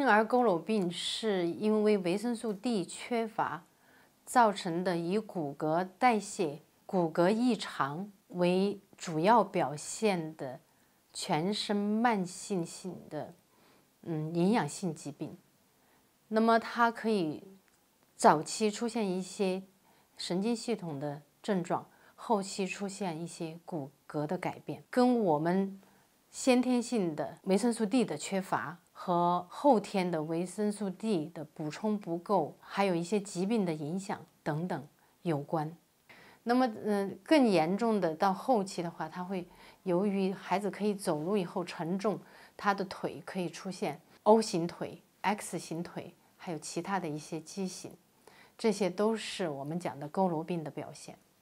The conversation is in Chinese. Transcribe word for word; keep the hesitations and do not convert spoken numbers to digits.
婴儿佝偻病是因为维生素 D 缺乏造成的，以骨骼代谢、骨骼异常为主要表现的全身慢性性的嗯营养性疾病。那么它可以早期出现一些神经系统的症状，后期出现一些骨骼的改变，跟我们先天性的维生素 D 的缺乏和后天的维生素 D 的补充不够，还有一些疾病的影响等等有关。那么，嗯、呃，更严重的到后期的话，它会由于孩子可以走路以后承重，他的腿可以出现 O 型腿、X 型腿，还有其他的一些畸形，这些都是我们讲的佝偻病的表现。